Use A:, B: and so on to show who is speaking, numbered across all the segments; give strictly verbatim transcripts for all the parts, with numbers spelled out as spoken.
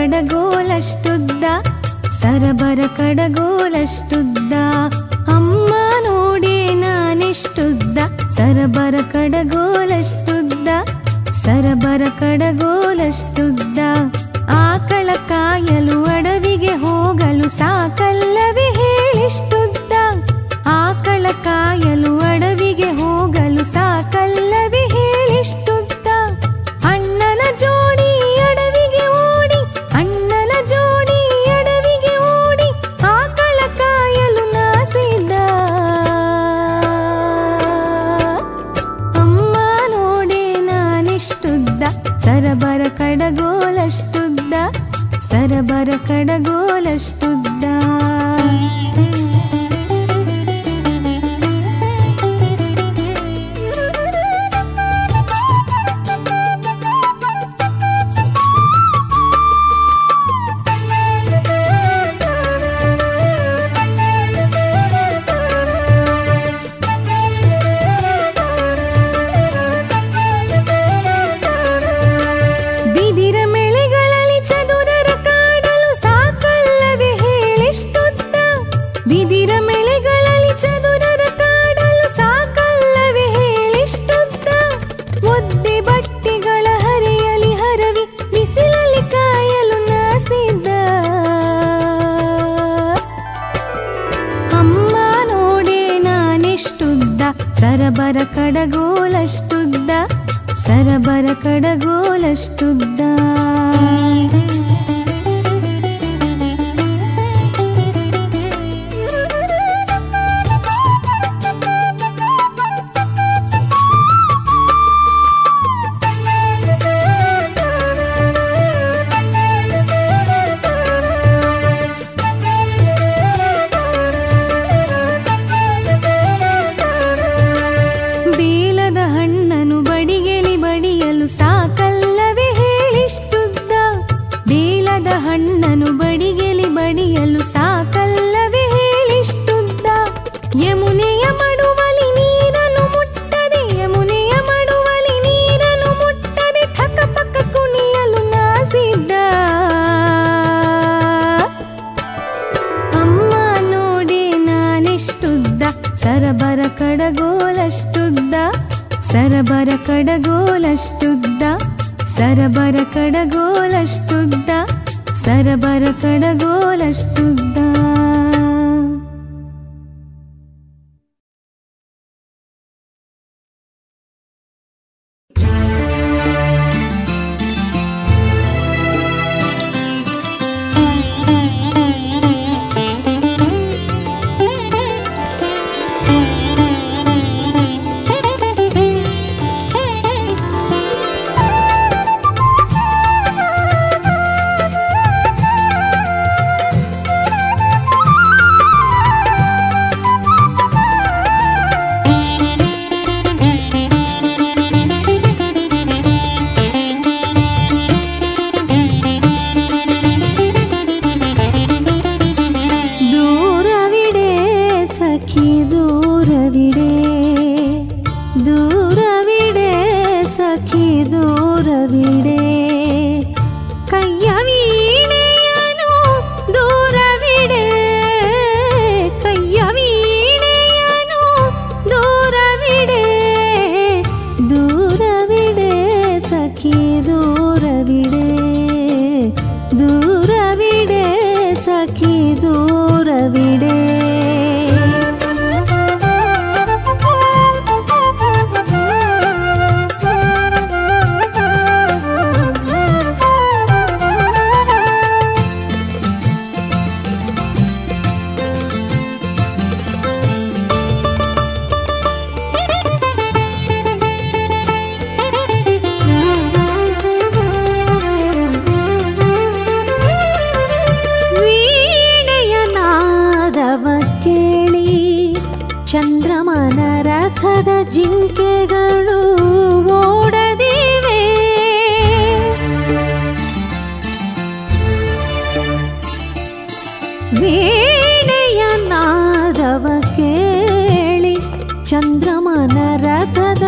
A: ಕಡಗೋಲಷ್ಟುದ್ದ ಸರಬರ ಕಡಗೋಲಷ್ಟುದ್ದ ಅಮ್ಮ ನೋಡೆ ನಾನೆಷ್ಟುದ್ದ ಸರಬರ ಕಡಗೋಲಷ್ಟುದ್ದ ಸರಬರ ಕಡಗೋಲಷ್ಟುದ್ದ ಆಕಳ ಕಾಯಲು ಅಡವಿಗೆ ಹೋಗಲು ಸಾಕಲ್ಲವೇ ಹೇಳಿಷ್ಟುದ್ದ ಆಕಳ ಕಾಯಲು ಅಡವಿಗೆ ಹೋಗಲು ಸಾಕಲ್ಲವೇ ಹೇಳಿಷ್ಟುದ್ದ ಅಣ್ಣನ ಜೋಡಿ ಅಡವಿಗೆ ಓಡಿ ಅಣ್ಣನ ಜೋಡಿ ಅಡವಿಗೆ ಓಡಿ ಆಕಳ ಕಾಯಲು ನಾಸಿದ್ದ ಅಮ್ಮ ನೋಡೆ ನಾನೆಷ್ಟುದ್ದ ಸರಬರ ಕಡಗೋಲಷ್ಟುದ್ದ ಸರಬರ ಕಡಗೋಲಷ್ಟುದ್ದ ಬಿದಿರ ಮೇಳೆಗಳಲ್ಲಿ ಚದುರರ ಕಾಡಲು ಸಾಕಲ್ಲವೇ ಹೇಳಿಷ್ಟುದ್ದ ಬಿದಿರ ಮೇಳೆಗಳಲ್ಲಿ ಚದುರರ ಕಾಡಲು ಸಾಕಲ್ಲವೇ ಹೇಳಿಷ್ಟುದ್ದ ಒದ್ದೆ ಬಟ್ಟೆಗಳ ಹರಿಯಲಿ ಹರವಿ ಬಿಸಿಲಲ್ಲಿ ಕಾಯಲು ನಾಸಿದ್ದ ಅಮ್ಮ ನೋಡೆ ನಾನೆಷ್ಟುದ್ದ ಸರಬರ ಕಡಗೋಲಷ್ಟುದ್ದ ಸರಬರ ಕಡಗೋಲಷ್ಟುದ್ದ ಬೇಲದ ಹಣ್ಣನು ಬಡಿಗೆಲಿ ಬಡಿಯಲು ಸಾಕಲ್ಲವೇ ಹೇಳಿಷ್ಟುದ್ದ ಬೇಲದ ಹಣ್ಣನು ಬಡಿಗೆಲಿ ಬಡಿಯಲು ಸಾಕಲ್ಲವೇ ಹೇಳಿಷ್ಟುದ್ದ ಯಮುನೆಯ ಮಡುವಲಿ ನೀರನ್ನು ಮುಟ್ಟದೆ ಯಮುನೆಯ ಮಡುವಲಿ ನೀರನ್ನು ಮುಟ್ಟದೆ ಥಕ ಪಕ್ಕ ಕುಣಿಯಲು ನಾಸಿದ್ದ ಅಮ್ಮ ನೋಡೆ ನಾನೆಷ್ಟುದ್ದ ಸರಬರ ಕಡಗೋಲಷ್ಟುದ್ದ ಸರಬರ ಕಡಗೋಲಷ್ಟುದ್ದ ಸರಬರ ಕಡಗೋಲಷ್ಟುದ್ದ ಸರಬರ ಕಡಗೋಲಷ್ಟುದ್ದ ಚಂದ್ರಮನ ರಥದ ಜಿಂಕೆಗಳು ಓಡದಿವೆ ವೀಣೆಯ ನಾದವ ಕೇಳಿ ಚಂದ್ರಮನ ರಥದ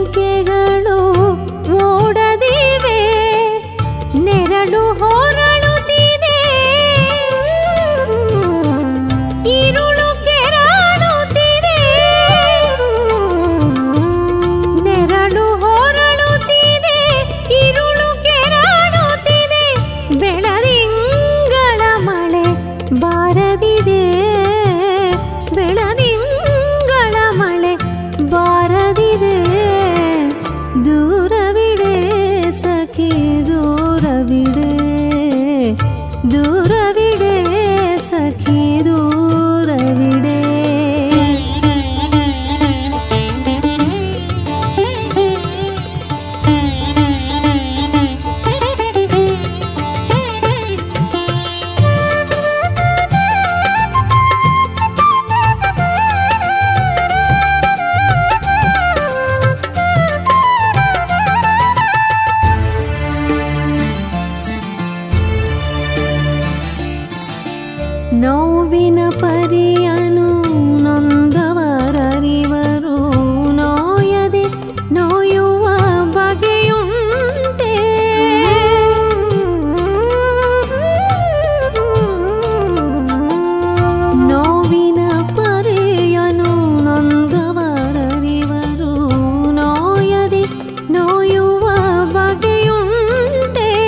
A: ಜಿಂಕೆಗಳು ಓಡದಿವೆ ನೆರಳು ಹೊರಳು ಸಖಿ ದೂರವಿಡೆ. ನೋವಿನ ಪರಿಯನು ನೊಂದವರರಿವರು ನೋಯದೆ ನೋಯುವ ಬಗೆಯುಂಟೆ. ನೋವಿನ ಪರಿಯನು ನೊಂದವರರಿವರು ನೋಯದೆ ನೋಯುವ ಬಗೆಯುಂಟೆ.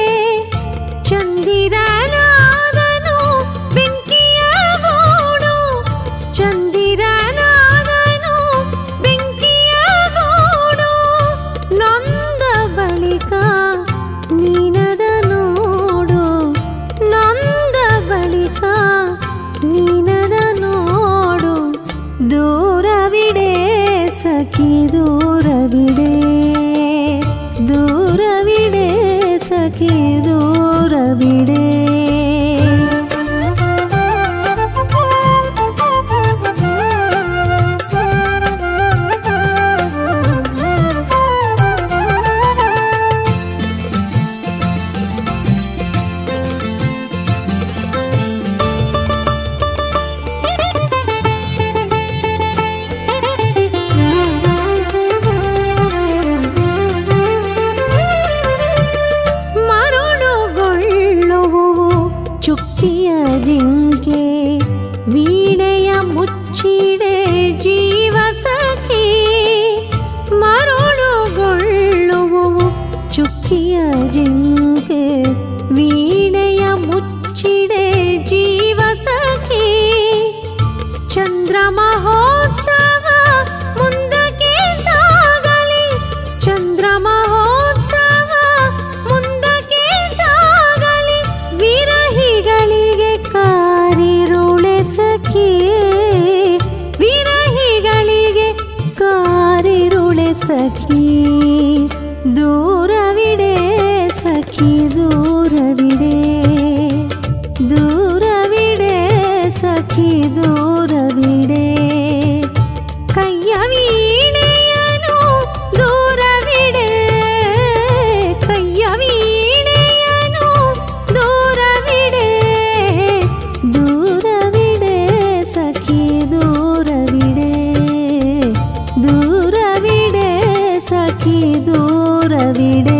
A: ಚಂದಿರನಾದನು ಬೆಂಕಿಯ ಗೂಡು, ಚಂದಿರನಾದನು ಬೆಂಕಿಯ ಗೂಡು. ನೊಂದ ಬಳಿಕ ನೀನದ ನೋಡು, ನೊಂದ ಬಳಿಕ ನೀನದ ನೋಡು. ದೂರವಿಡೆ ಸಖಿ ದೂರವಿಡೆ, ದೂರವಿಡೆ ಸಖಿ ದೂರವಿಡೆ. ಚುಕ್ಕಿಯ ಜಿಂಕೆ ವೀಣೆಯ ಮುಚ್ಚಿಡೆ ಜೀವ ಸಖಿ. ಮರುಳುಗೊಳ್ಳುವವು ಚುಕ್ಕಿಯ ಜಿಂಕೆ ವೀಣೆಯ ಮುಚ್ಚಿಡೆ ಜೀವ ಸಖಿ. ಚಂದ್ರ ಮಹೋತ್ಸವ ಮುಂದಕ್ಕೆ ಸಾಗಲಿ, ಚಂದ್ರ ಮಹೋತ್ಸವ ಮುಂದಕ್ಕೆ ಸಾಗಲಿ. ವಿರಹಿಗಳಿಗೆ ಕಾರಿರುಳೆ ಸಖಿ, ವಿರಹಿಗಳಿಗೆ ಕಾರಿರುಳೆ ಸಖಿ. ದೂರವಿಡೆ ಸಖಿ ದೂರವಿಡೆ, ದೂರವಿಡೆ ಸಖಿ ದೂರವಿಡೆ. ಕೈಯ ವೀಣೆಯನು ದೂರವಿಡೆ, ಕೈಯ ವೀಣೆಯನು ದೂರವಿಡೆ. ದೂರವಿಡೆ ಸಖಿ ದೂರವಿಡೆ, ದೂರವಿಡೆ ಸಖಿ ದೂರವಿಡೆ.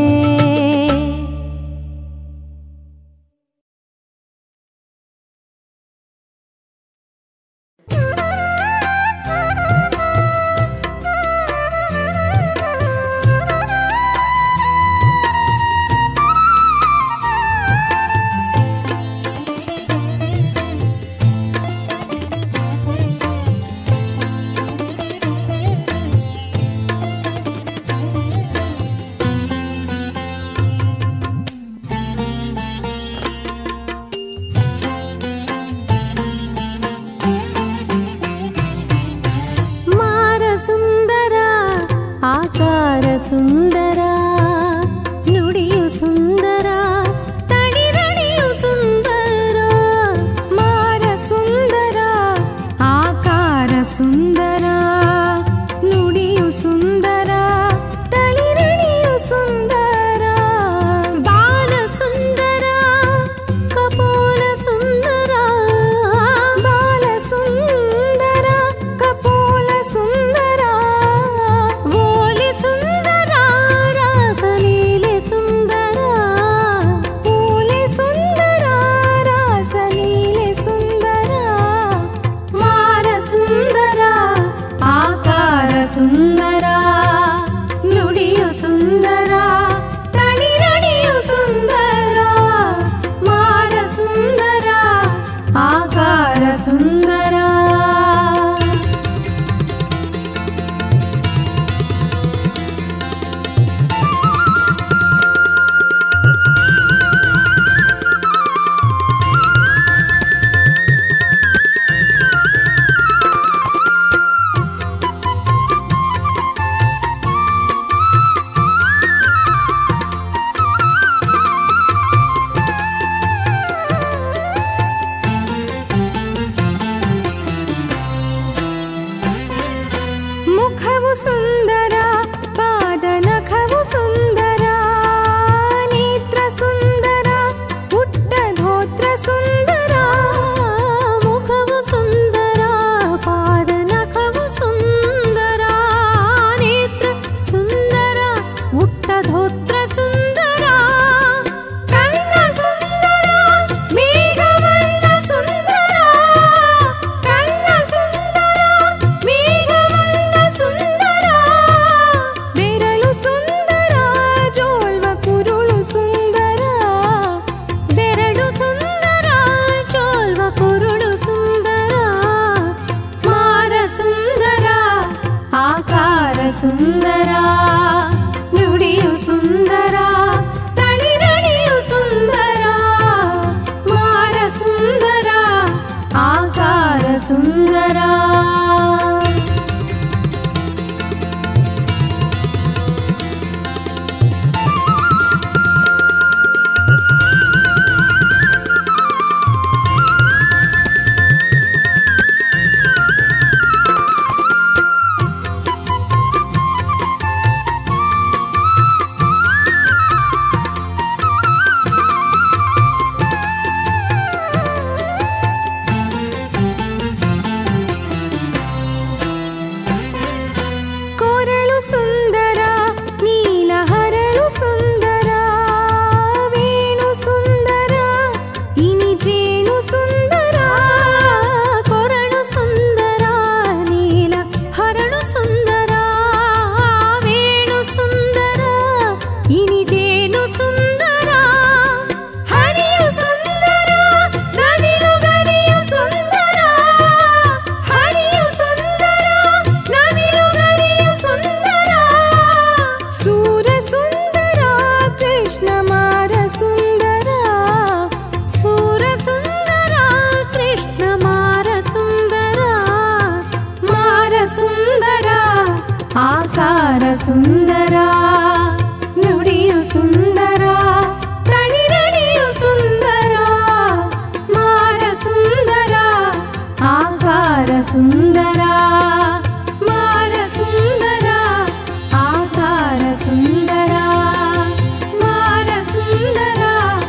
A: ಆಕಾರ ಸುಂದರ, ನುಡಿಯು ಸುಂದರ, ತಡಿರಡಿಯು ಸುಂದರ. ಮಾರ ಸುಂದರ, ಆಕಾರ ಸುಂದರ, ನುಡಿಯು ಸುಂದರ, ತಳಿರಡಿಯು ಸುಂದರ. ಬಾಲ ಸುಂದರ, ಕಪೋಲ ಸುಂದರ, ಬಾಲ ಸುಂದರ, ಕಪೋಲ ಸುಂದರ. ಓಲಿ ಸುಂದರ ಸುಂದರ ನುಡಿಯು ಸುಂದರ ತಳಿರಡಿಯು ಸುಂದರ ಮಾರ ಸುಂದರ ಆಕಾರ ಸುಂದರ ಆಕಾರ ಸುಂದರ ನುಡಿಯು ಸುಂದರ ತಳಿರಡಿಯು ಸುಂದರ ಮಾರ ಸುಂದರ ಆಕಾರ ಸುಂದರ ಮಾರ ಸುಂದರ ಆಕಾರ ಸುಂದರ ಮಾರ ಸುಂದರ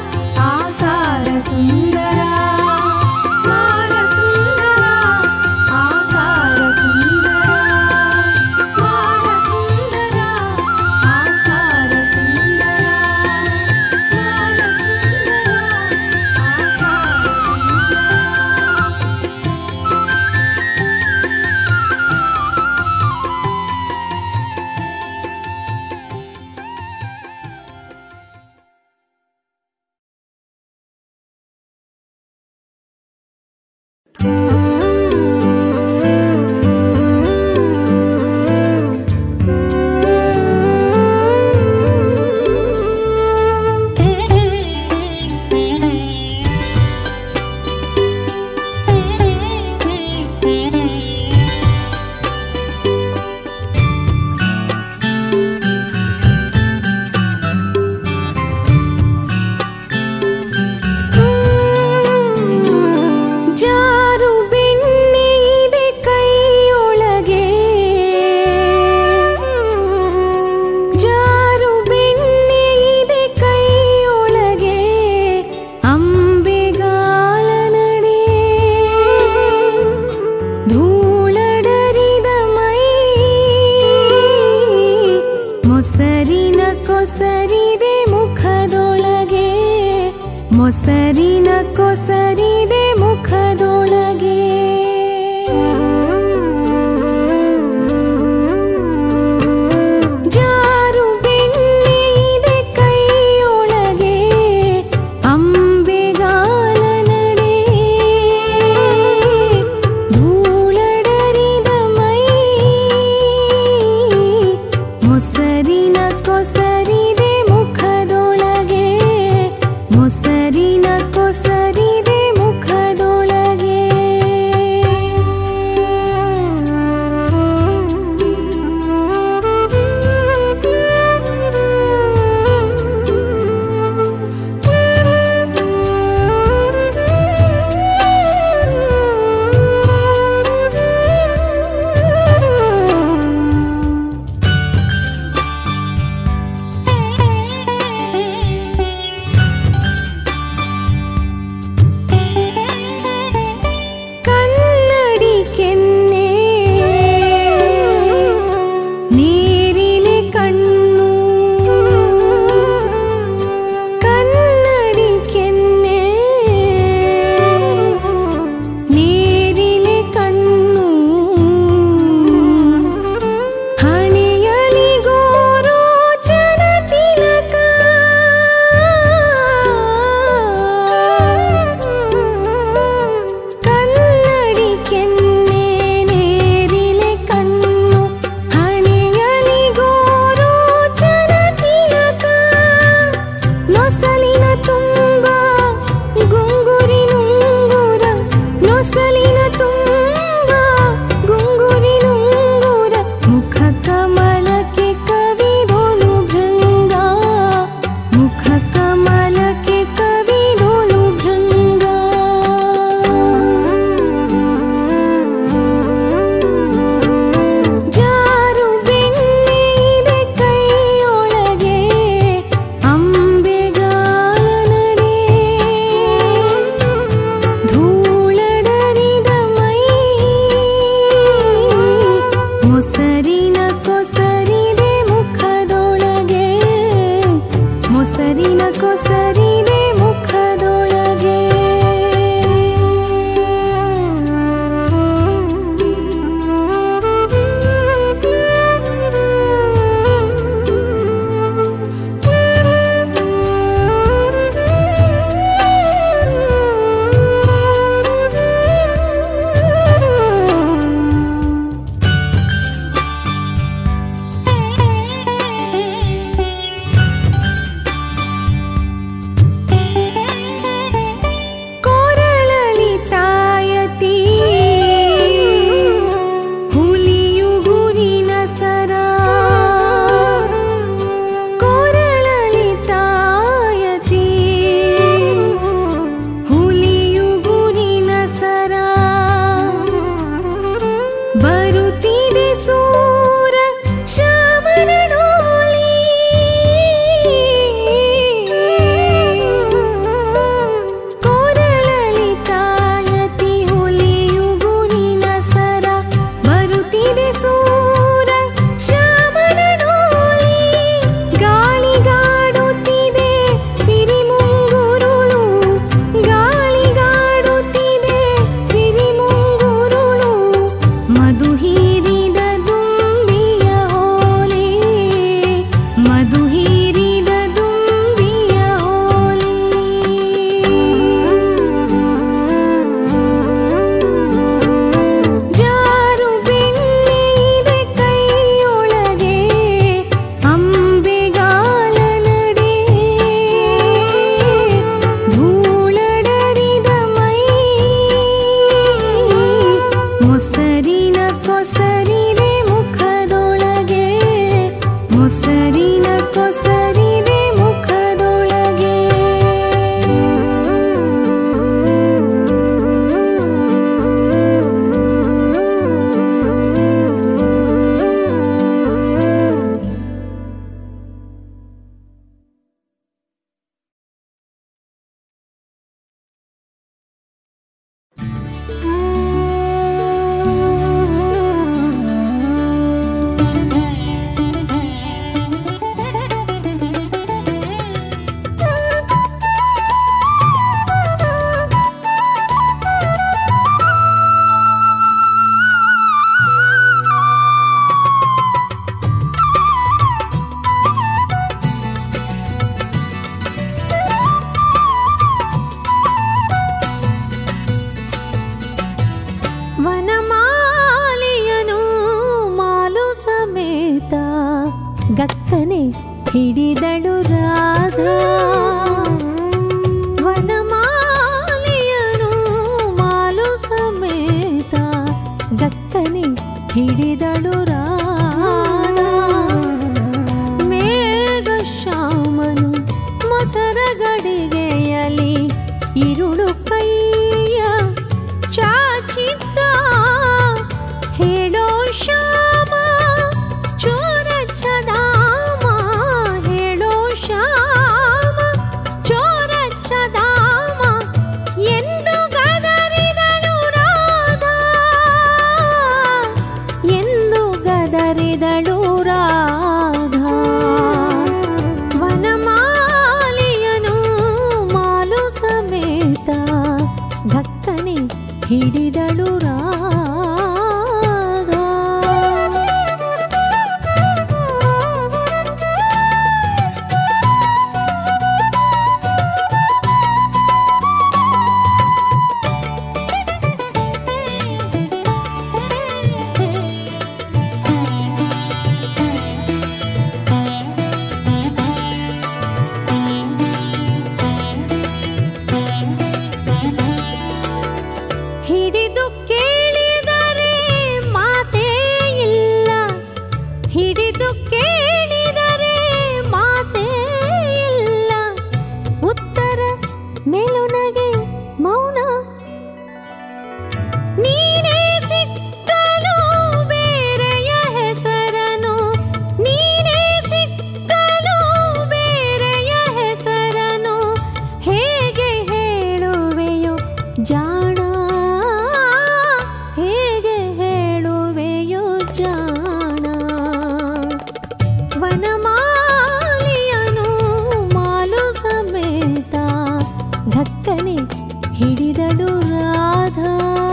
A: ಆಕಾರ ಸುಂದರ ಮಾರ ಸುಂದರ ಆಕಾರ ಸುಂದರ ಜಾರು ಧಕ್ಕನೆ ಹಿಡಿದಳು ರಾಧಾ ವನಮಾಲಿಯನು ಮಾಲು ಸಮೇತ ಧಕ್ಕನೆ ಹಿಡಿದಳು ರಾಧಾ ಮೇಘ ಶ್ಯಾಮನು ಮೊಸರ ಗಡಿಗೆಯಲಿ ಇರುಳು ಕೈಯ ಚಾಚಿದ್ದ ಹೇಳೋ ಶ್ಯಾಮ ಚೋರ ಛದಾಮ ಹೇಳೋ ಶ್ಯಾಮ ಚೋರ ಛದಾಮ ಎಂದು ಗದರಿದಳು ರಾಧಾ ಎಂದು ಗದರಿದಳು ರಾಧಾ ವನಮಾಲಿಯನು ಮಾಲು ಸಮೇತ ಧಕ್ಕನೆ ಹಿಡಿದಳು ರಾಧಾ ಹಿಡಿದು ಕೇಳಿದರೆ ಮಾತೇ ಇಲ್ಲ ಹಿಡಿದು ಕೇಳಿದರೆ ಮಾತೇ ಇಲ್ಲ ಉತ್ತರ ಮೆಲುನಗೆ ಮೌನ ನೀನೇ ಸಿಕ್ಕಲು ಬೇರೆಯ ಹೆಸರನು ನೀನೇ ಸಿಕ್ಕಲು ಬೇರೆಯ ಹೆಸರನು ಹೇಗೆ ಹೇಳುವೆಯೋ ಜಾಣ ಹೇಗೆ ಹೇಳುವೆಯೋ ಜಾಣ ವನಮಾಲಿಯನು ಮಾಲು ಸಮೇತ ಧಕ್ಕನೆ ಹಿಡಿದಳು ರಾಧಾ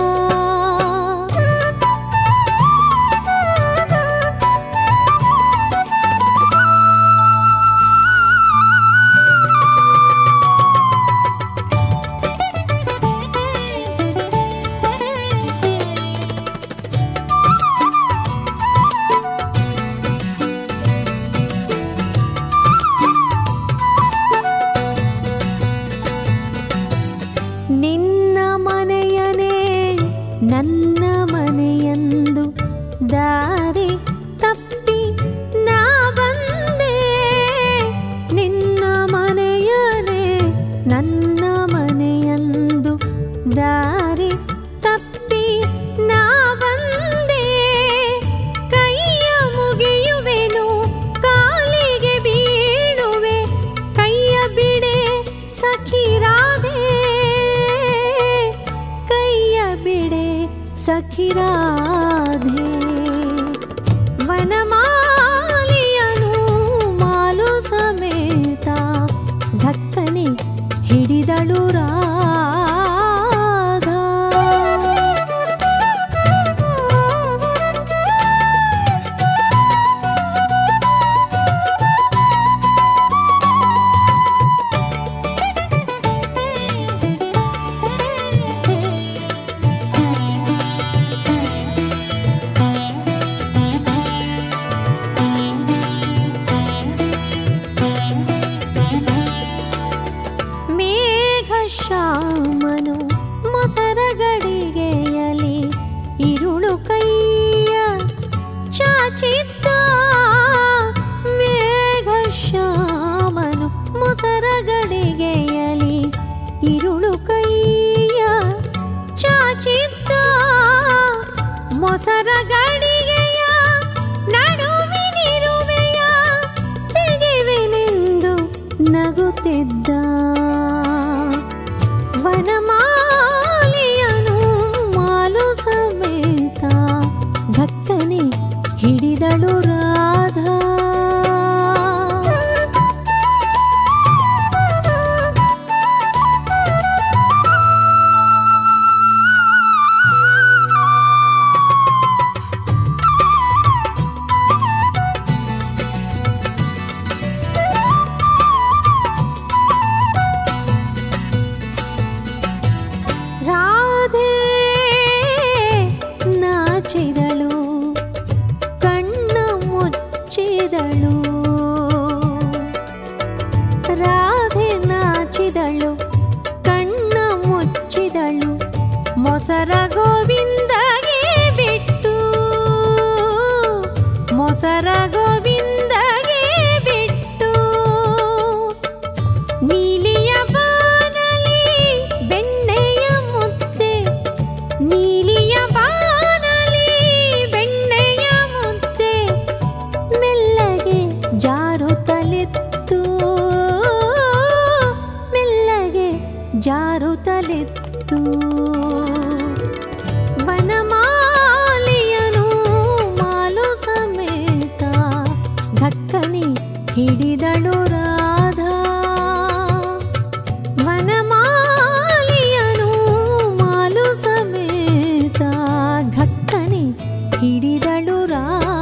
A: ನಿನ್ನ ಮನೆಯನೇ ನನ್ನ ಮನೆಯಂದು ದಾರಿ ತಪ್ಪಿ ನಾ ಬಂದೆ ನಿನ್ನ ಮನೆಯನೇ ನನ್ನ ಮನೆಯಂದು ದಾರಿ ತಪ್ಪಿ ನಾ ಬಂದೆ ಕೈಯ ಮುಗಿಯುವೆನು ಕಾಲಿಗೆ ಬೀಳುವೆ ಕೈಯ ಬಿಡೆ ಸಖಿ ರಾಧೆ ಕೈಯ ಬಿಡೆ ಸಖಿ ರಾಧೆ ವನಮಾಲಿಯನು ಮಾಲು ಸಮೇತ ಧಕ್ಕನೆ ಹಿಡಿದಳು ರಾಧಾ ಮೇಘ ಶ್ಯಾಮನು ಮೊಸರ ಗಡಿಗೆಯಲಿ ಇರುಳು ಕೈಯ ಚಾಚಿದ್ದ ಮೇಘ ಶ್ಯಾಮನು ಮೊಸರ ಗಡಿಗೆಯಲಿ ಇರುಳು ಕೈಯ ಚಾಚಿದ್ದ ಮೊಸರ ಗಡಿಗೆಯ ನಡುವಿನಿರುವೆಯ ತೆಗೆವೆನೆಂದು ನಗುತ್ತಿದ್ದ ವನಮಾಲಿಯನು ಮಾಲು ಸಮೇತ ಧಕ್ಕನೆ ಹಿಡಿದಳು ರಾಧಾ ಮೊಸರ ಗೋವಿಂದಗೆ ಬಿಟ್ಟು ಮೊಸರ ಗೋವಿಂದಗೆ ಬಿಟ್ಟು ನೀಲಿಯ ಬಾನಲಿ ಬೆಣ್ಣೆಯ ಮುದ್ದೆ ನೀಲಿಯ ಬಾನಲಿ ಬೆಣ್ಣೆಯ ಮುದ್ದೆ ಮೆಲ್ಲಗೆ ಜಾರುತ್ತಲಿತ್ತು ಮೆಲ್ಲಗೆ ಜಾರುತ್ತಲಿತ್ತು ವನಮಾಲಿಯನು ಮಾಲು ಸಮೇತ ಧಕ್ಕನೆ ಹಿಡಿದಳು ರಾಧಾ ವನಮಾಲಿಯನು ಮಾಲು ಸಮೇತ ಧಕ್ಕನೆ ಹಿಡಿದಳು ರಾಧಾ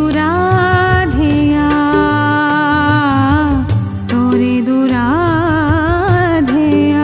B: ರಾಧೆಯ ತೋರಿದು ರಾಧೆಯ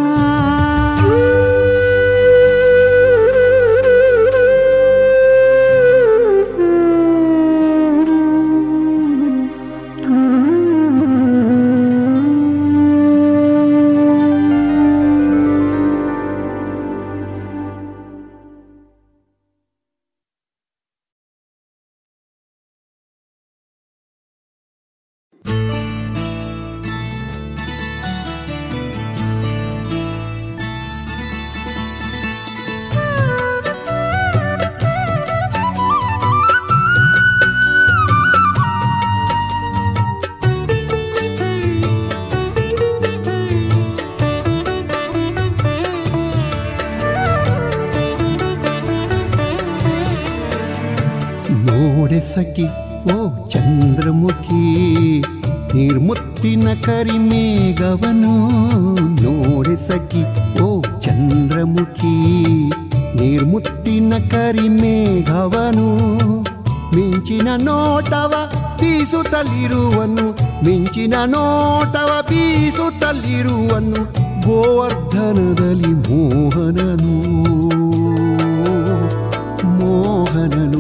C: ನೋಡೆ ಸಖಿ ಓ ಚಂದ್ರಮುಖಿ ನಿರ್ಮುತ್ತಿನ ಕರಿಮೇಘವನು ನೋಡೆ ಸಖಿ ಓ ಚಂದ್ರಮುಖಿ ನಿರ್ಮುತ್ತಿನ ಕರಿಮೇಘವನು ಮಿಂಚಿನ ನೋಟವ ಬೀಸುತ್ತಲಿರುವನು ಮಿಂಚಿನ ನೋಟವ ಬೀಸುತ್ತಲಿರುವನು ಗೋವರ್ಧನದಲ್ಲಿ ಮೋಹನನು ಮೋಹನನು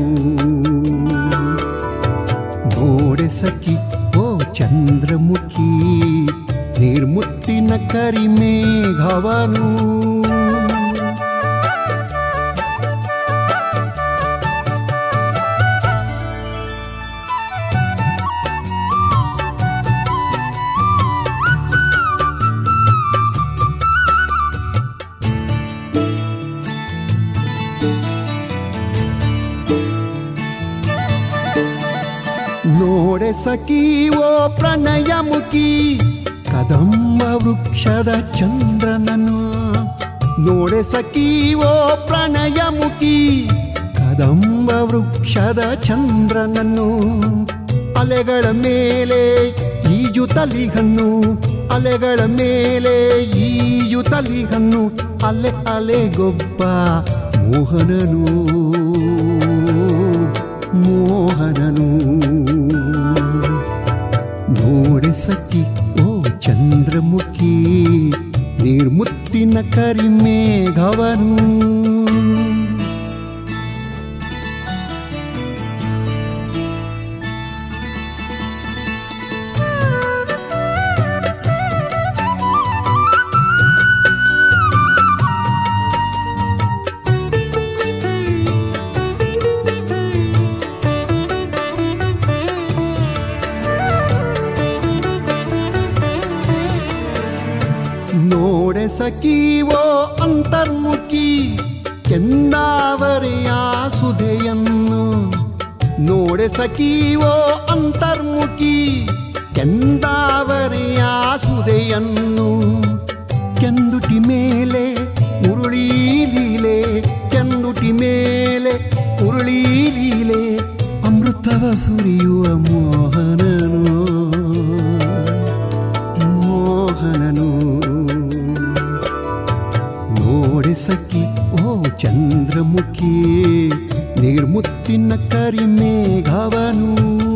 C: ನೋಡೆ ಸಖಿ ಓ ಚಂದ್ರಮುಖಿ ನಿರ್ಮುತ್ತಿನ ಕರಿಮೇಘವನು ನೋಡೆ ಸಖಿ ಓ ಪ್ರಣಯಮುಖಿ ಕದಂಬ ವೃಕ್ಷದ ಚಂದ್ರನನು ನೋಡೆ ಸಖಿ ಓ ಪ್ರಣಯಮುಖಿ ಕದಂಬ ವೃಕ್ಷದ ಚಂದ್ರನನ್ನು ಅಲೆಗಳ ಮೇಲೆ ಈಜುತ್ತಲಿಗನ್ನು ಅಲೆಗಳ ಮೇಲೆ ಈಜುತ್ತಲಿಗನ್ನು ಅಲೆ ಅಲೆಗೊಬ್ಬ ಮೋಹನನು ಮೋಹನನು ನೋಡೆ ಸಖಿ ಓ ಚಂದ್ರಮುಖಿ ನಿರ್ಮುತ್ತಿನ ಕರಿಮೇಘವನು ನೋಡೆ ಸಖಿ ಓ ಅಂತರ್ಮುಖಿ ಕೆಂದಾವರೆಯ ಸುಧೆಯನ್ನು ನೋಡೆ ಸಖಿ ಓ ಅಂತರ್ಮುಖಿ ಕೆಂದಾವರೆಯ ಸುಧೆಯನ್ನು ಕೆಂದುಟಿ ಮೇಲೆ ಉರುಳಿ ಲೀಲೆ ಕೆಂದುಟಿ ಮೇಲೆ ಉರುಳಿ ಲೀಲೆ ಅಮೃತವ ಸುರಿಯುವ ಮೋಹನನು ಮೋಹನನು ನೋಡೆ ಸಖಿ ಓ ಚಂದ್ರಮುಖಿ ನಿರ್ಮುತ್ತಿನ ಕರಿಮೇಘವನು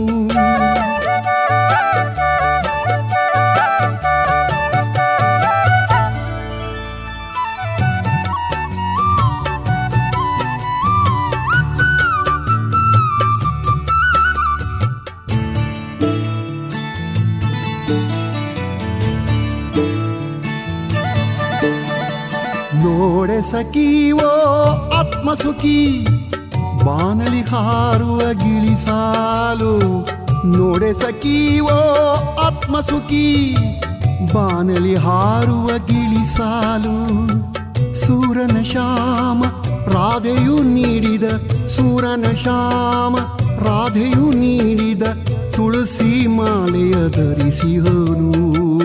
C: ನೋಡೆ ಸಖಿ ಓ ಆತ್ಮಸುಖಿ ಬಾನಲಿ ಹಾರುವ ಗಿಳಿಸಾಲು ನೋಡೆ ಸಖಿ ಓ ಆತ್ಮಸುಖಿ ಬಾನಲಿ ಹಾರುವ ಗಿಳಿಸಾಲು ಸೂರನ ಶ್ಯಾಮ ರಾಧೆಯು ನೀಡಿದ ಸೂರನ ಶ್ಯಾಮ ರಾಧೆಯು ನೀಡಿದ ತುಳಸಿ ಮಾಲೆಯ ಧರಿಸಿಹನು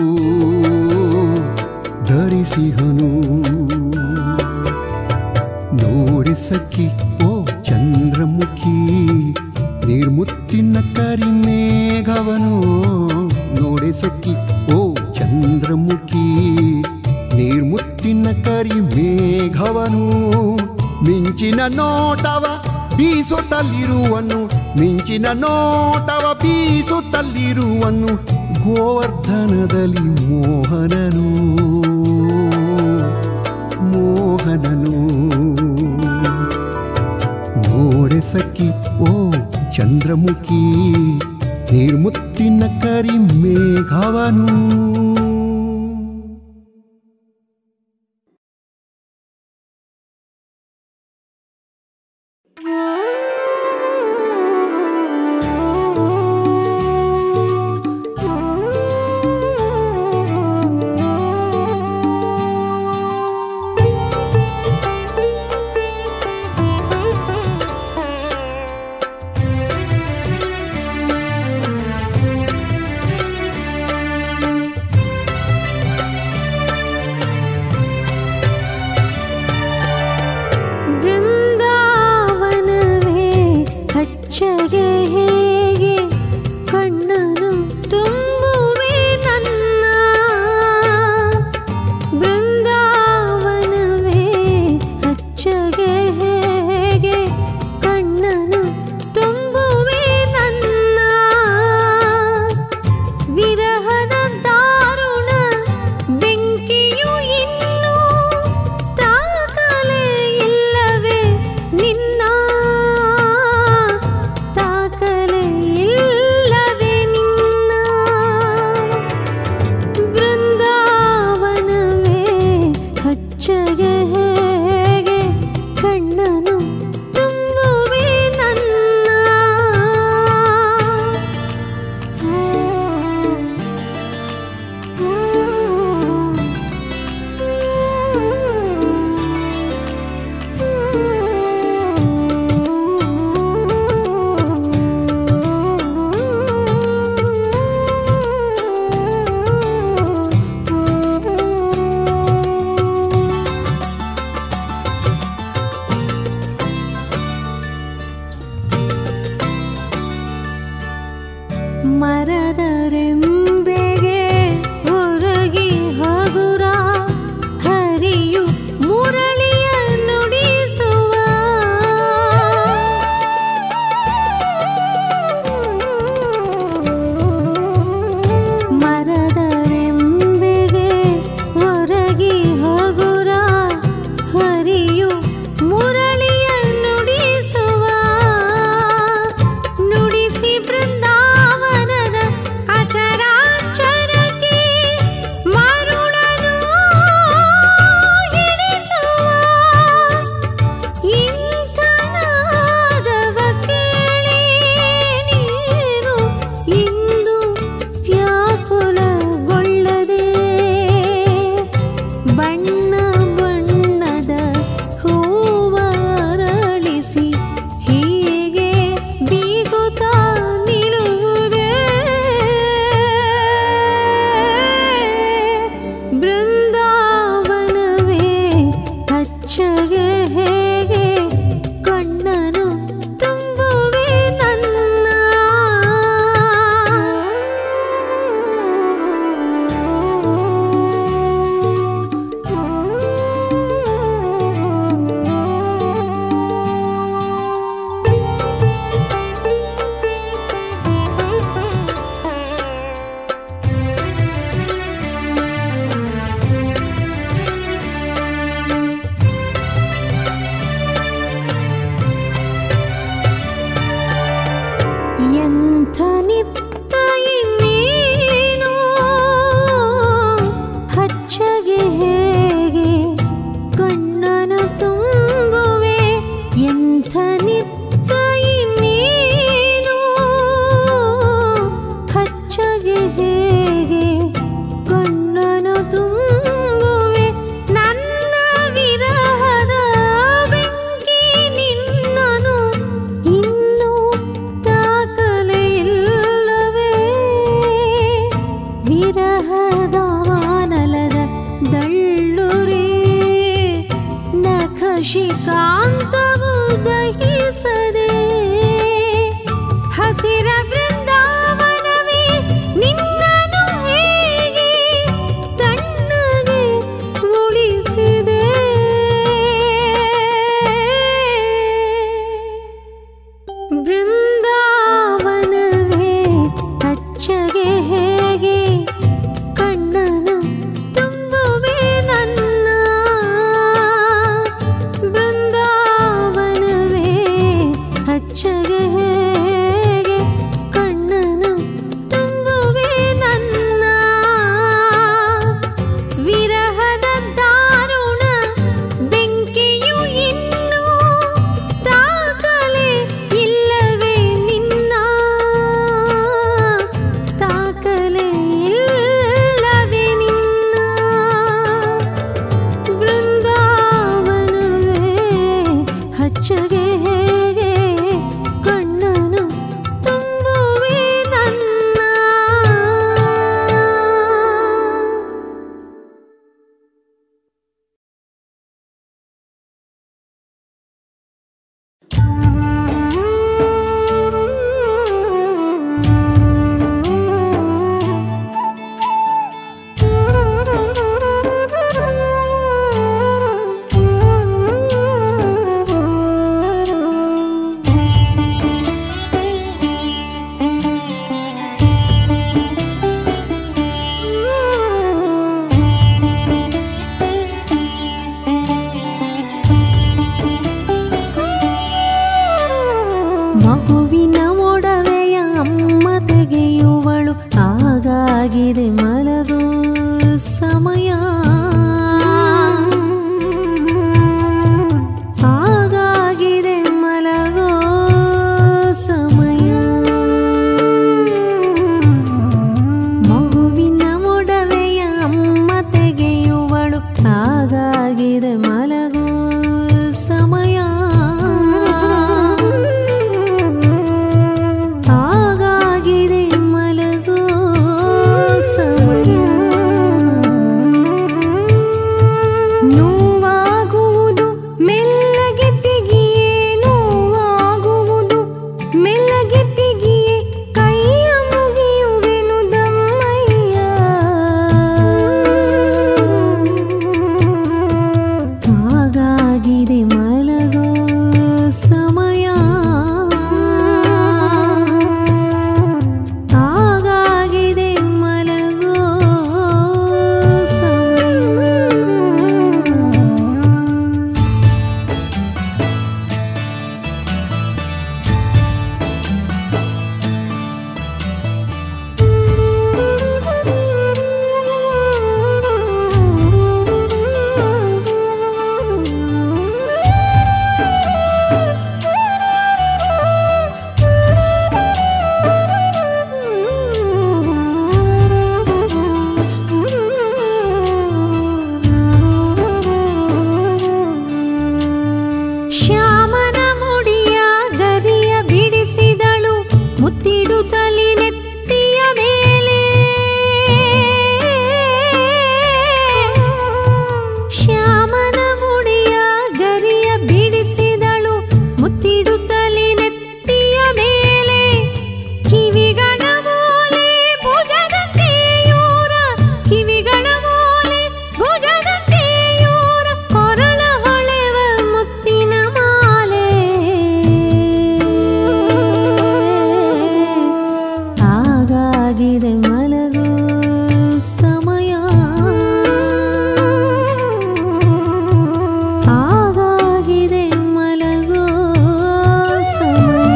C: ಧರಿಸಿಹನು ನೋಡೆ ಸಖಿ ಓ ಚಂದ್ರಮುಖಿ ನಿರ್ಮುತ್ತಿನ ಕರಿಮೇಘವನು ನೋಡೆ ಸಖಿ ಓ ಚಂದ್ರಮುಖಿ ನಿರ್ಮುತ್ತಿನ ಕರಿಮೇಘವನು ಮಿಂಚಿನ ನೋಟವ ಬೀಸುತ್ತಲಿರುವನು ಮಿಂಚಿನ ನೋಟವ ಬೀಸುತ್ತಲಿರುವನು ಗೋವರ್ಧನದಲ್ಲಿ ಮೋಹನನು ಮೋಹನನು ನೋಡೆ ಸಖಿ ಓ ಚಂದ್ರಮುಖಿ ನಿರ್ಮುತ್ತಿನ ಕರಿ ಮೇಘವನು
A: ಮರದರೆಂಬೆಗೆ ಒರಗಿ ಹಗುರ ಹರಿಯು ಮುರಳಿಯ ನುಡಿಸುವ ಮರದರೆಂಬೆಗೆ ಒರಗಿ ಹಗುರ ಹರಿಯು ಮುರಳಿಯ ನುಡಿಸುವ ನುಡಿಸಿ ಬೃಂದಾವನದ ಅಚರಾಚರಕ್ಕೆ ಮರುಳನು ಹಿಡಿಸುವ ಇಂಥ ನಾದವ ಕೇಳಿ ನೀನು ಇಂದು ವ್ಯಾಕುಲಗೊಳ್ಳದೆ ಬಣ್ಣ ಬಣ್ಣದ ಹೂವರಳಿಸಿ ಹೀಗೆ ಬೀಗುತ್ತಾ ನಿಲ್ಲುವುದೇ ಬೃಂದಾವನವೇ ಅಚ್ಚಗೆ ಹೇಗೆ ಕಣ್ಣನು ತುಂಬುವೆ ನನ್ನ ಎಂಥ ನಿತ್ತ ಇನ್ನೇನು ಹಚ್ಚಗೆ ಹೇಗೆ ಕಣ್ಣನು ತುಂಬುವೆ ಎಂಥ ನಿತ್ತ ಇನ್ನೇನು ಹಚ್ಚಗೆ ಹೇಗೆ ಕಣ್ಣನು ತುಂಬುವೆ ನನ್ನ ವಿರಹದ ಬೆಂಕಿ ನಿನ್ನನು ಇನ್ನೂ ತಾಕಲೆ ಇಲ್ಲವೇ ಮಗುವಿನ ಒಡವೆಯ ಅಮ್ಮ ತೆಗೆಯುವಳು, ಆಗಾಗಿದೆ ಮಲಗೋ ಸಮಯ, ಆಗಾಗಿದೆ ಮಲಗೋ ಸಮಯ. ಮಗುವಿನ ಒಡವೆಯ ಅಮ್ಮ ತೆಗೆಯುವಳು, ಆಗಾಗಿದೆ ಮಲಗೋ ಸಮಯ, ಆಗಾಗಿದೆ ಮಲಗೋ ಸಮಯ. ನೋವಾಗುವುದು ಮೆಲ್ಲಗೆ ತೆಗಿಯೇ, ನೋವಾಗುವುದು ಮೆಲ್ಲಗೆ ತೆಗಿಯೇ, ಕೈಯ ಮುಗಿಯುವೆನು ದಮ್ಮಯ್ಯ, ಆಗಾಗಿದೆ ಮಲಗೋ ಸಮಯ, ಆಗಾಗಿದೆ ಮಲಗೋ ಸಮಯ. ಶ್ಯಾಮನ ಮುಡಿಯ ಗರಿಯ ಬಿಡಿಸಿದಳು, ಮುತ್ತಿಡುತ್ತಲಿ ನೆತ್ತಿಯ ಮೇಲೆ, ಶ್ಯಾಮನ ಮುಡಿಯ ಗರಿಯ ಬಿಡಿಸಿದಳು, ಮುತ್ತಿಡುತ್ತಲಿ ನೆತ್ತಿಯ ಮೇಲೆ, ಕಿವಿಗಳ ಮೋಲೆ ಭುಜದ ಕೇಯೂರ, ಕಿವಿಗಳ ಮೋಲೆ ಭುಜದ ಕೇಯೂರ, ಕೊರಳ ಹೊಳೆವ ಮುತ್ತಿನ ಮಾಲೆ, ಆಗಾಗಿದೆ ಮಲಗೋ ಸಮಯ, ಆಗಾಗಿದೆ ಮಲಗೋ ಸಮಯ.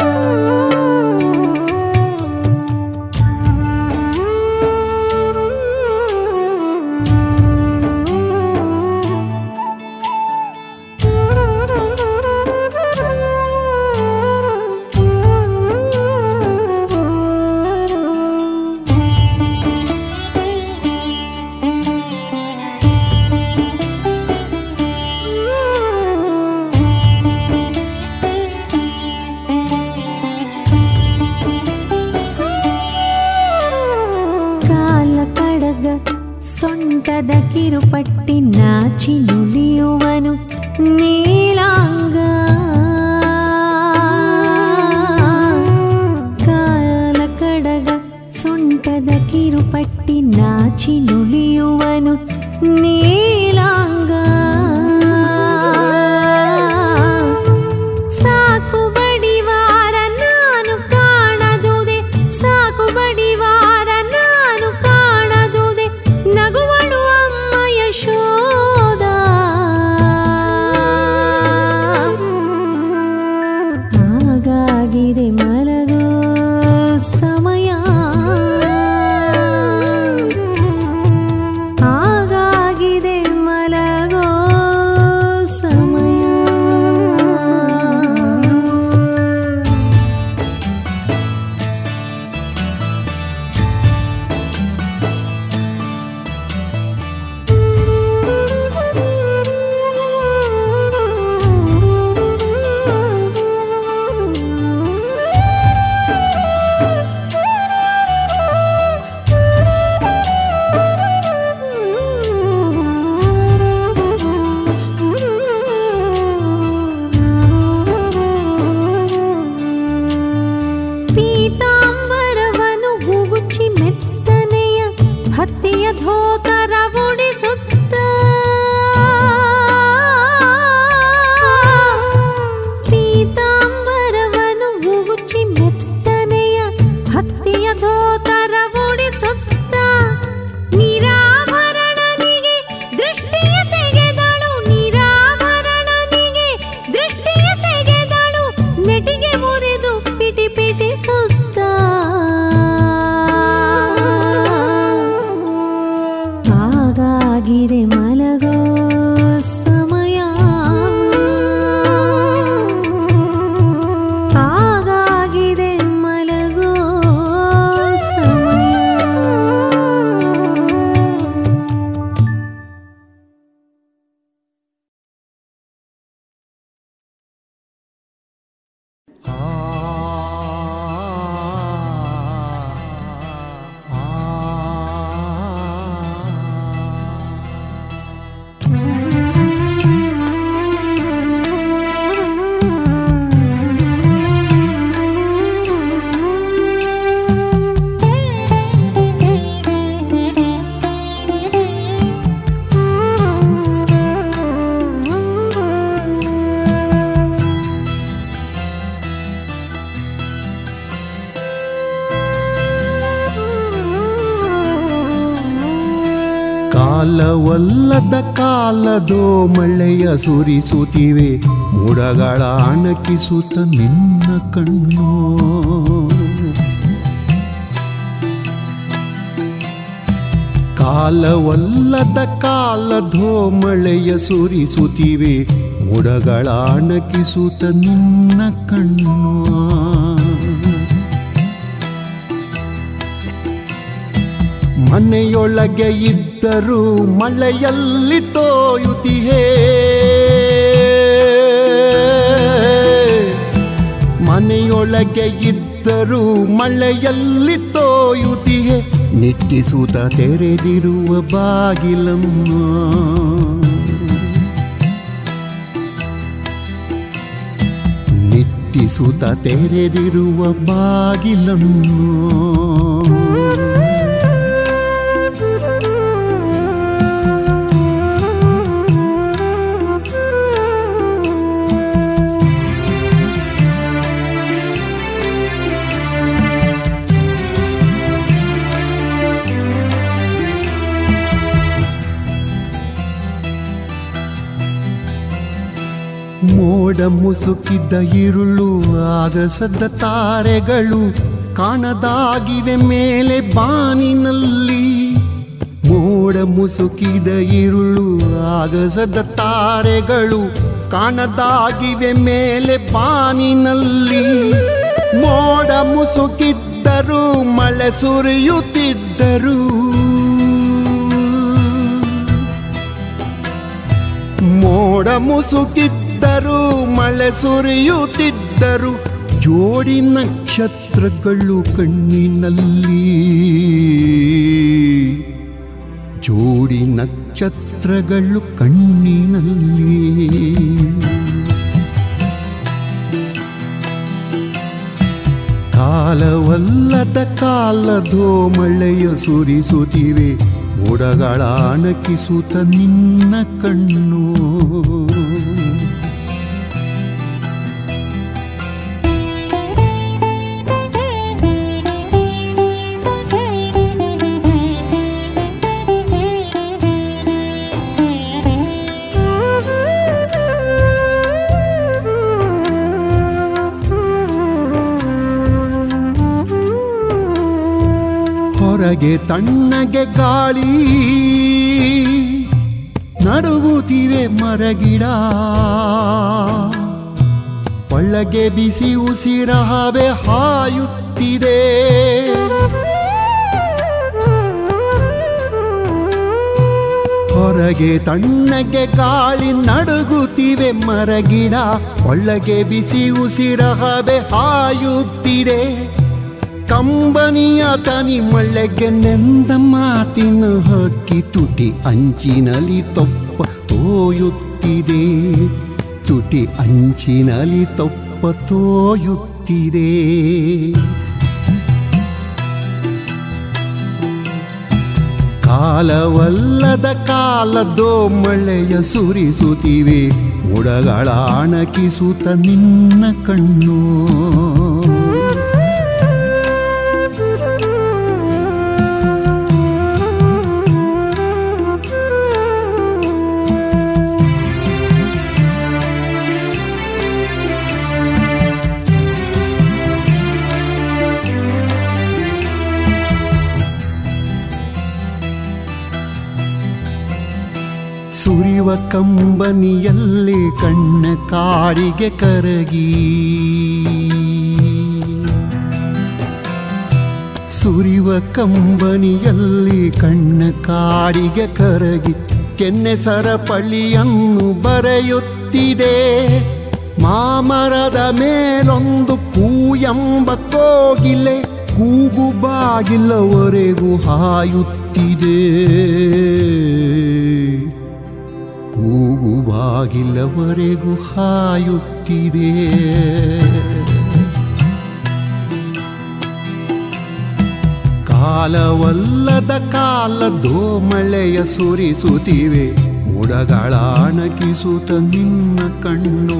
A: ಕಾಲ ಕಡಗ ಸೊಂಟದ ಕಿರುಪಟ್ಟಿ ನಾಚಿ ನುಲಿಯುವನು ನೀಲಾಂಗ, ಕಾಲ ಕಡಗ ಸೊಂಟದ ಕಿರುಪಟ್ಟಿ ನಾಚಿ ನುಲಿಯುವನು ನೀಲಾಂಗ, ಸಾಕು ಬಡಿವಾರ ನಾನು ಕಾಣದುದೆ, ಸಾಕು ಬಡಿವಾರ ನಾನು ಕಾಣದುದೆ, ನಗುವಳು ಅಮ್ಮ ಯಶೋದ, ಆಗಾಗಿದೆ ಮಲಗೋ ಸಮಯ, ಆಗಾಗಿದೆ ಮಲಗೋ ಸಮಯ. ಪೀತಾಂಬರವನು ಗುಗುಚಿ ಮೆತ್ತನೆಯ ಹತ್ತಿಯ ಧೋತರ ಉಡಿಸುತ್ತ, ಪೀತಾಂಬರವನು ಗುಗುಚಿ ಮೆತ್ತನೆಯ ಹತ್ತಿಯ ಧೋತರ ಉಡಿಸುತ್ತ ನಿರಾಭರಣನಿಗೆ ದೃಷ್ಟಿಯ ತೆಗೆದಳು ನಿರಾಭರಣನಿಗೆ ದೃಷ್ಟಿಯ ತೆಗೆದಳು ನೆಟಿಗೆ ಮುರಿದು ಪಿಟಿ ಪಿಟಿ ಸುತ್ತ ಆಗಾಗಿದೆ ಮಲಗೋ ಸಮಯ ಆಗಾಗಿದೆ ಮಲಗೋ ಸಮಯ
C: ಕಾಲವಲ್ಲದ ಕಾಲದೋ ಮಳೆಯ ಸುರಿಸುತ್ತಿವೆ ಮೋಡಗಳ ಅಣಕಿಸುತ್ತ ನಿನ್ನ ಕಣ್ಣು ಕಾಲವಲ್ಲದ ಕಾಲದೋ ಮಳೆಯ ಸುರಿಸುತ್ತಿವೆ ಮೋಡಗಳ ಅಣಕಿಸುತ್ತ ನಿನ್ನ ಕಣ್ಣು ಮನೆಯೊಳಗೆ ಇದ್ದರೂ ಮಳೆಯಲ್ಲಿ ತೋಯುತ್ತಿಹೇ ಮನೆಯೊಳಗೆ ಇದ್ದರೂ ಮಳೆಯಲ್ಲಿ ತೋಯುತ್ತಿಹೇ ನಿಟ್ಟಿಸುತ್ತ ತೆರೆದಿರುವ ಬಾಗಿಲನ್ನು ನಿಟ್ಟಿಸುತ್ತ ತೆರೆದಿರುವ ಬಾಗಿಲನ್ನು ಮೋಡ ಮುಸುಕಿದ್ದ ಇರುಳು ಆಗಸದ ತಾರೆಗಳು ಕಾಣದಾಗಿವೆ ಮೇಲೆ ಬಾನಿನಲ್ಲಿ ಮೋಡ ಮುಸುಕಿದ ಇರುಳು ಆಗಸದ ತಾರೆಗಳು ಕಾಣದಾಗಿವೆ ಮೇಲೆ ಬಾನಿನಲ್ಲಿ ಮೋಡ ಮುಸುಕಿದ್ದರು ಮಳೆ ಸುರಿಯುತ್ತಿದ್ದರು ಮೋಡ ಮುಸುಕಿದ್ದರು ಮಳೆ ಸುರಿಯುತ್ತಿದ್ದರು ಜೋಡಿ ನಕ್ಷತ್ರಗಳು ಕಣ್ಣಿನಲ್ಲಿ ಜೋಡಿ ನಕ್ಷತ್ರಗಳು ಕಣ್ಣಿನಲ್ಲಿ ಕಾಲವಲ್ಲದ ಕಾಲದೋ ಮಳೆಯ ಸುರಿಸುತ್ತಿವೆ ಮೋಡಗಳ ಅಣಕಿಸುತ್ತ ನಿನ್ನ ಕಣ್ಣು ಹೊರಗೆ ತಣ್ಣಗೆ ಗಾಳಿ ನಡುಗುತ್ತಿವೆ ಮರಗಿಡ ಒಳಗೆ ಬಿಸಿ ಉಸಿರ ಹವೆ ಹಾಯುತ್ತಿದೆ ಹೊರಗೆ ತಣ್ಣಗೆ ಗಾಳಿ ನಡುಗುತ್ತಿವೆ ಮರಗಿಡ ಒಳಗೆ ಬಿಸಿ ಉಸಿರ ಹವೆ ಹಾಯುತ್ತಿದೆ ಕಂಬನಿಯ ತನಿ ಮಳೆಗೆ ನೆಂದ ಮಾತಿನ ಹಕ್ಕಿ ತುಟಿ ಅಂಚಿನಲ್ಲಿ ತೊಪ್ಪ ತೋಯುತ್ತಿದೆ ತುಟಿ ಅಂಚಿನಲ್ಲಿ ತೊಪ್ಪ ತೋಯುತ್ತಿದೆ ಕಾಲವಲ್ಲದ ಕಾಲದೋ ಮಳೆಯ ಸುರಿಸುತ್ತಿವೆ ಮೋಡಗಳ ಅಣಕಿಸುತ್ತ ನಿನ್ನ ಕಣ್ಣು ಸುರಿವ ಕಂಬನಿಯಲ್ಲಿ ಕಣ್ಣ ಕಾಡಿಗೆ ಕರಗಿ ಸುರಿವ ಕಂಬನಿಯಲ್ಲಿ ಕಣ್ಣ ಕಾಡಿಗೆ ಕರಗಿ ಕೆನ್ನೆ ಸರಪಳಿಯನ್ನು ಬರೆಯುತ್ತಿದೆ ಮಾಮರದ ಮೇಲೊಂದು ಕೂಯಂಬ ಕೋಗಿಲೆ ಕೂಗು ಬಾಗಿಲವರೆಗೂ ಹಾಯುತ್ತಿದೆ ಕೂಗು ಬಾಗಿಲವರೆಗೂ ಹಾಯುತ್ತಿದೆ ಕಾಲವಲ್ಲದ ಕಾಲದೋ ಮಳೆಯ ಸುರಿಸುತ್ತಿವೆ ಮೋಡಗಳ ಅಣಕಿಸುತ್ತ ನಿನ್ನ ಕಣ್ಣು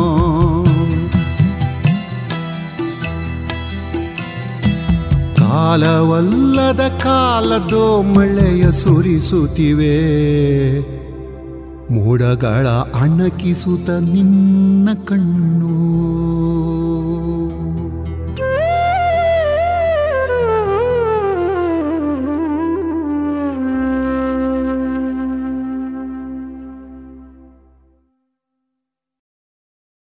C: ಕಾಲವಲ್ಲದ ಕಾಲದೋ ಮಳೆಯ ಸುರಿಸುತ್ತಿವೆ ಮೋಡಗಳ ಅಣಕಿಸುತ್ತ ನಿನ್ನ ಕಣ್ಣು